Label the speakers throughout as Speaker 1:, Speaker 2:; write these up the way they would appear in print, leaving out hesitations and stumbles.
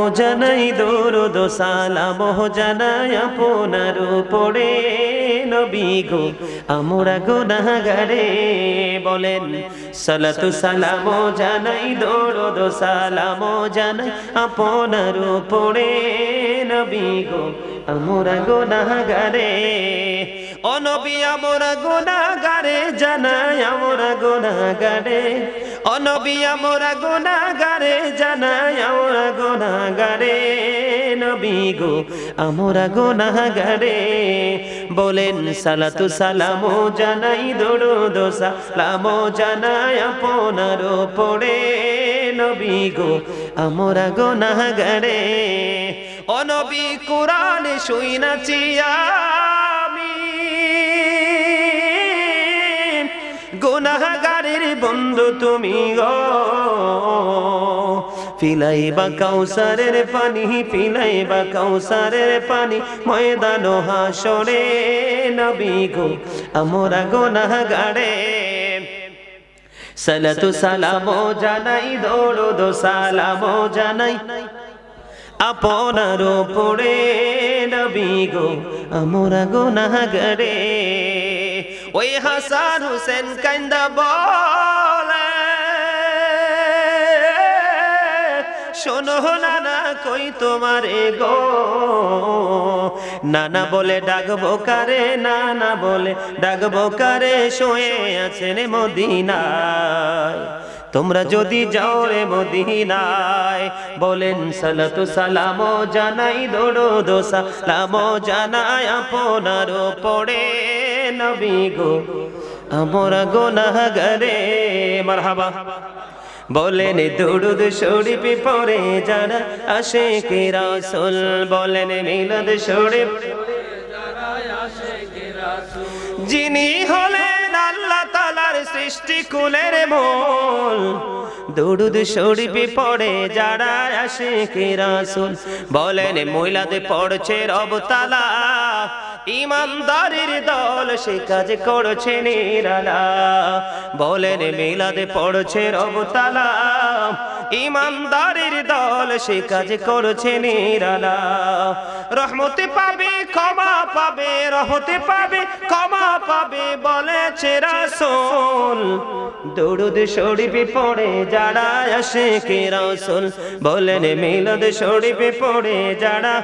Speaker 1: জানাই দরুদ সালাম জানাই আপনার উপরে নবী গো আমরা গুনাহগারে বলেন সালাতু সালাম জানাই দরুদ সালাম জানাই আপনার উপরে নবী গো আমরা গুনাহগারে ও নবী আমরা গুনাহগারে জানাই আমরা গুনাহগারে ও নবী আমরা গুনাহগারে জানাই আমরা গুনাহগারে নবী গো আমরা গুনাহগারে বলেন সালাতু সালাম জানাই দরুদ সালাম জানাই আপনার উপরে নবী গো আমরা গুনাহগারে ও নবী কোরআন শুনাছি আমি গুনাহগারের বন্ধু তুমি গো পিলাইবা কাউসারের পানি পিলাইবা কাউসারের পানি ময়দান হাসরে নবী গো আমরা গুনাহগারে সালাতু সালাম জানাই দরুদ সালাম জানাই আপনার উপরে নবী গো আমরা গুনাহগারে ওই হাসান হোসেন কান্দা বলে শোনো নানা কই তোমারে গো নানা বলে ডাকবো কারে নানা বলে ডাকবো কারে শুয়ে আছেন মদিনায় তোমরা যদি যাও রে মদিনায় বলেন সালাতু সালাম জানাই দরুদ সালাম জানাই আপনার উপরে নবী গো আমরা গুনাহগারে মারহাবা বলেন দরুদ শরীফ পড়ে যারা আশিকে রাসূল বলেন মিলাদ শরীফ যারা আশিকে রাসূল যিনি হলেন আল্লাহ তাআলার সৃষ্টি কুলের মূল দরুদ শরীফ পড়ে যারা আশিকে রাসূল বলেন মিলাদ পড়ছে রব তাআলা ইমানদারের দল সে কাজ করছে নিরালা বলেন মিলাদ পড়ছে রব তাআলা ইমানদারের দল সে কাজ করছে নিরালা রহমতে পাবে ক্ষমা পাবে রহমতে পাবে ক্ষমা পাবে বলেছে রাসূল দরুদ শরীফ পড়ে যারা আশিকে রাসূল বলেন মিলাদ শরীফ পড়ে যারা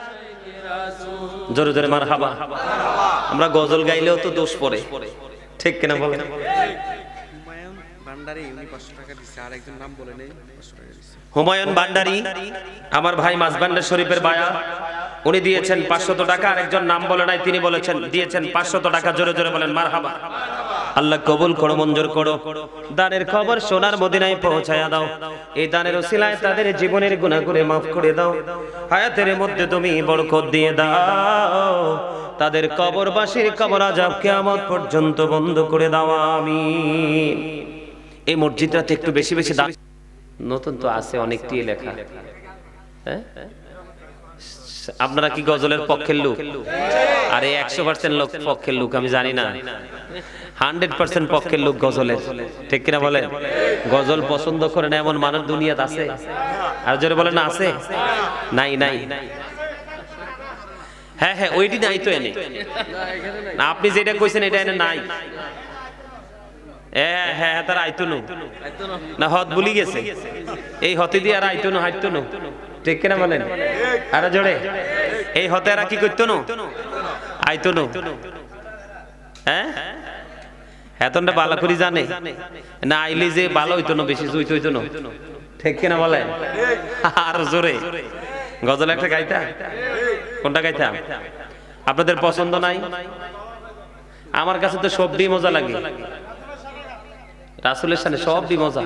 Speaker 1: জোরে জোরে মারহাবা আমরা গজল গাইলেও তো দোষ পড়ে ঠিক কিনা বলেন হুমায়ুন ভান্ডারী উনি 500 টাকা দিয়েছে আর একজন নাম বলে নেই 500 টাকা দিয়েছে হুমায়ুন ভান্ডারী আমার ভাই মাঝবান্ডার শরীফের বায়া উনি দিয়েছেন 500 টাকা আর একজন নাম বলে নাই তিনি বলেছেন দিয়েছেন 500 টাকা জোরে জোরে বলেন মারহাবা আল্লাহ কবুল করো মঞ্জুর করো দানের খবর সোনার মদিনায় পৌঁছায়া দাও এই দানের ওসিলায় তাদের জীবনের গুনাহগুলো maaf করে দাও হায়াতের মধ্যে তুমি বরকত দিয়ে দাও তাদের কবরবাসীর কবর আযাব কিয়ামত পর্যন্ত বন্ধ করে দাও আমিন এই মসজিদটাতে একটু বেশি বেশি দান নতুন তো আছে অনেকটি লেখা হ্যাঁ আপনারা কি গজলের পক্ষের লোক আরে 100% লোক পক্ষের লোক আমি জানি না 100% পক্ষের লোক গজলের ঠিক কিনা বলেন গজল পছন্দ করে না এমন মানুষ দুনিয়াতে আছে আর জোরে বলেন না আছে নাই নাই হ্যাঁ হ্যাঁ ওইটি নাই তো এনে না আপনি যেটা কইছেন এটা এনে নাই হ্যাঁ হ্যাঁ তার আইতুনো না হদ ভুলি গেছে এই হতে দিয়ে আর আইতুনো হাইতুনো ঠিক কিনা বলেন আর জোরে এই হতে আর কি করতো না আইতুনো হ্যাঁ এতটা ভালো করে জানে না আইলে যে ভালো হইতো না বেশি জুইতো হইতো না ঠিক কিনা বলেন আর জোরে গজল একটা গাইতা কোনটা গাইতা আপনাদের পছন্দ নাই আমার কাছে তো সবই মজা লাগে রাসূলের সামনে সবই মজা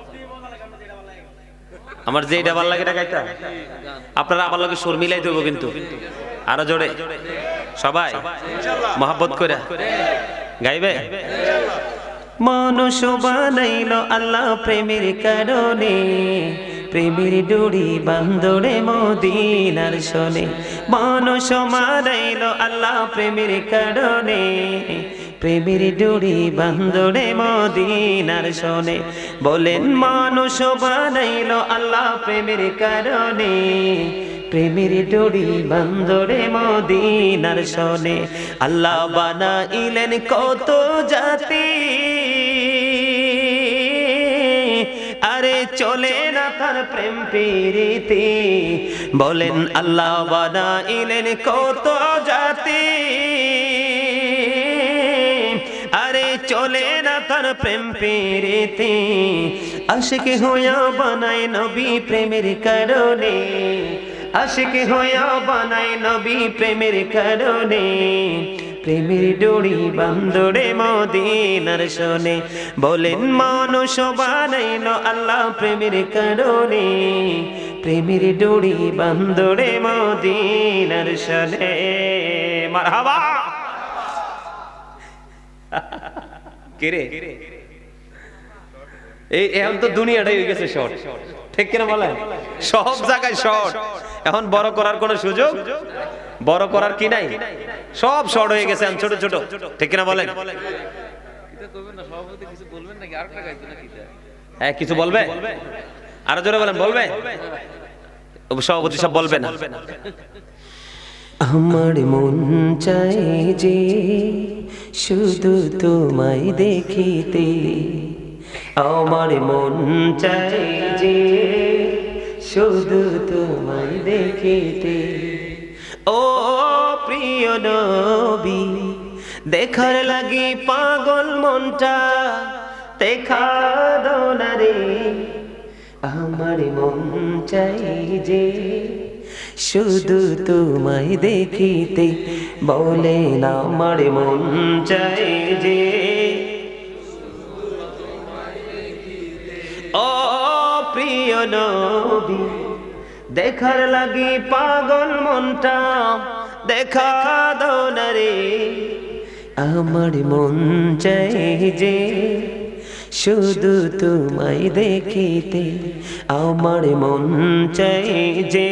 Speaker 1: আমার যেটা ভালো লাগে এটা গাইতা আপনারা আমার লগে সুর মিলাই দেব কিন্তু আরো জোরে সবাই মহব্বত করে গাইবে মানুষ বানাইলো আল্লাহ প্রেমের কারণে প্রেমের ডুরি বান্ধরে মদিনার শোনে মানুষ মারাইলো আল্লাহ প্রেমের কারণে প্রেমের ডুরি বান্ধরে মদিনার শোনে বলেন মানুষ বানাইলো আল্লাহ প্রেমের কারণে প্রেমের ডুরি বান্ধরে মদিনার শোনে আল্লাহ বানাইলেন কত জাতি আরে চলে না তার প্রেম প্রীতি বলেন আল্লাহ বানাইলেন কত জাতি আরে চলে না তার প্রেম প্রীতি আশিক হইয়া বানায় নবী প্রেমের কারণে আশিক হইয়া বানায় নবী প্রেমের কারণে প্রেমের ডুরি বান্ধরে মদিনার শোনে বলেন মানুষ বানাইলো আল্লাহ প্রেমের কারণে প্রেমের ডুরি বান্ধরে মদিনার শোনে মারহাবা কেরে এই এখন তো দুনিয়াটাই হয়ে গেছে শর্ট ঠিক কিনা বলেন সব জায়গায় শর্ট এখন বড় করার কোনো সুযোগ বড় করার কি নাই সব শর্ট হয়ে গেছে ছোট ছোট ঠিক কিনা বলেন হ্যাঁ কিছু বলবে আরো জোরে বলেন বলবে সভাপতি সব বলবে না আমার মন চাই যে শুধু তোমায় দেখিতে আমার মন চাই যে শুধু তোমায় দেখিতে ও প্রিয় নবী দেখার লাগি পাগল মনটা দেখা দাও না রে আমার মন চাই যে শুধু তোমায় দেখিতে বলেন আমার মন চাই যে ও প্রিয় নবী দেখার লাগি পাগল মনটা দেখা দাও না রে আমার মন চাই যে শুধু তোমায় দেখিতে আমার মন চাই যে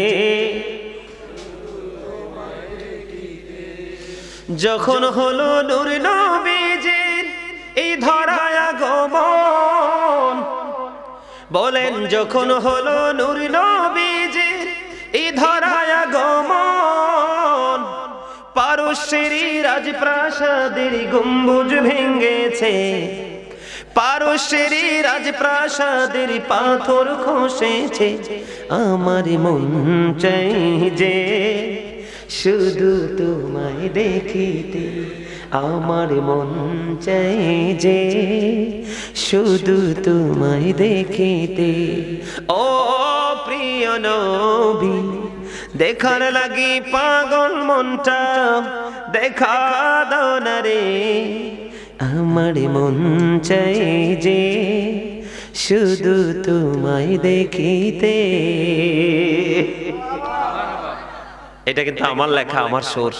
Speaker 1: যখন হলো নূর নবীজির এই ধরায় আগমন বলেন যখন হলো নূর নবীজির এই ধরায় আগমন পারস্যের রাজপ্রাসাদের গম্বুজ ভেঙেছে পারস্যের রাজপ্রাসাদের পাথর খসেছে আমার মন চাই যে শুধু তোমায় দেখিতে আমার মন চাই যে শুধু তোমায় দেখিতে ও প্রিয় নবী দেখার লাগি পাগল মনটা দেখা দাও না রে আমার মন চাই যে শুধু তোমায় দেখিতে এটা কিন্তু আমার লেখা আমার সুর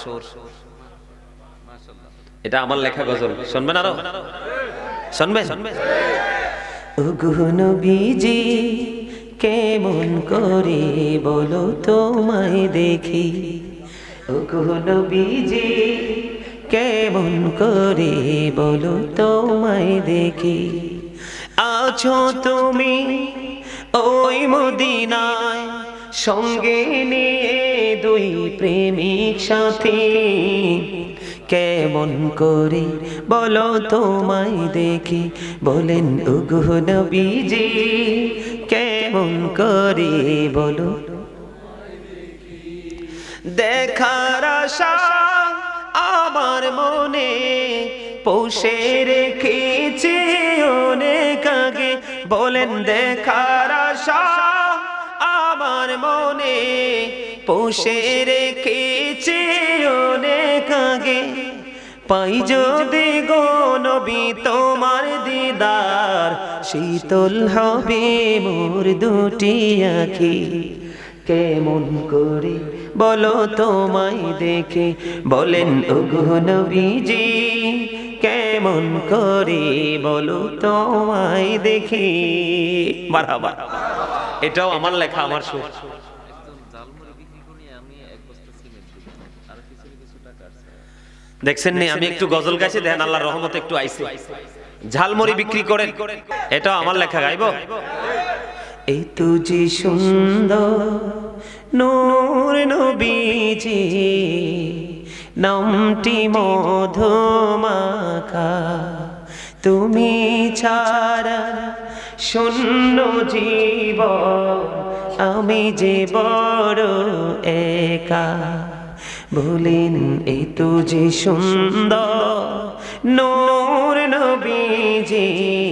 Speaker 1: এটা আমার লেখা গজল শুনবেন আরো শুনবে ওগো নবীজি কেমন করে বলো তোমায় দেখি ওগো নবীজি কেমন করে বলো তোমায় দেখি আছো তুমি ওই মদিনায় সঙ্গে নিয়ে দুই প্রেমিক সাথী কেমন করে বলো তোমায় দেখি বলেন ওগো নবীজি কেমন করে বলো দেখার আশা আমার মনে পৌঁছে রেখেছি অনেক আগে বলেন দেখার আশা আমার মনে পৌঁছে রেখেছি অনেক আগে পাই যদি গো নবী তোমার দিদার শীতল হবে মোর দুটি আঁখি কেমন করে বলো তোমায় দেখে বলেন ওগো নবীজি কেমন করে বলো তোমায় দেখি মারহাবা এটাও আমার লেখা আমার সুর দেখছেন নি আমি একটু গজল গাইছি, দেখেন আল্লাহর রহমতে একটু আইছে। ঝালমুড়ি বিক্রি করেন, এটা আমার লেখা, গাইবো? এই তুজি সুন্দর নূর নবীজি, নামটি মধুমাখা, তুমি ছাড়া শূন্য জীবন, আমি যে বড় একা। বলেন এই তো যে সুন্দর নূর নবীজি,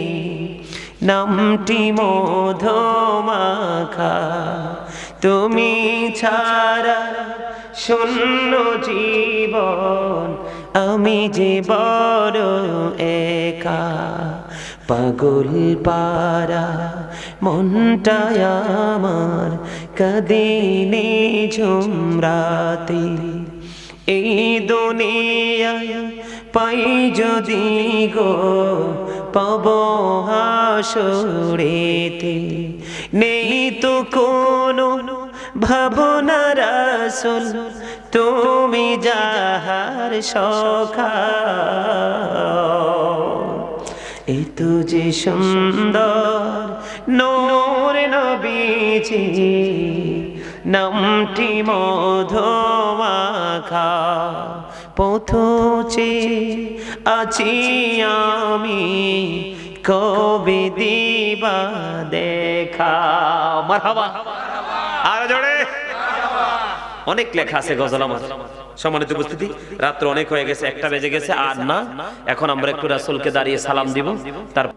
Speaker 1: নামটি মধুমাখা, তুমি ছাড়া শূন্য জীবন, আমি যে বড় একা। পাগল পারা মনটায় আমার কাঁদিনে ঝুমরাতে, এই দুনিয়ায় পাই যদি গো পাব হাসরেতে, নেই তো কোনো ভাবনা রাসূল, তুমি যাহার সখা। এই তো যে সুন্দর নূর নবীজি, নামটি মধুমাখা, পথে আছি আমি, কবে দিবা দেখা। মারহাবা, আর জোরে। অনেক লেখা আছে গজল আমার। সম্মানিত উপস্থিতি, রাত্র অনেক হয়ে গেছে, 1টা বেজে গেছে, আর না এখন আমরা একটু রাসূলকে দাঁড়িয়ে সালাম দিব, তার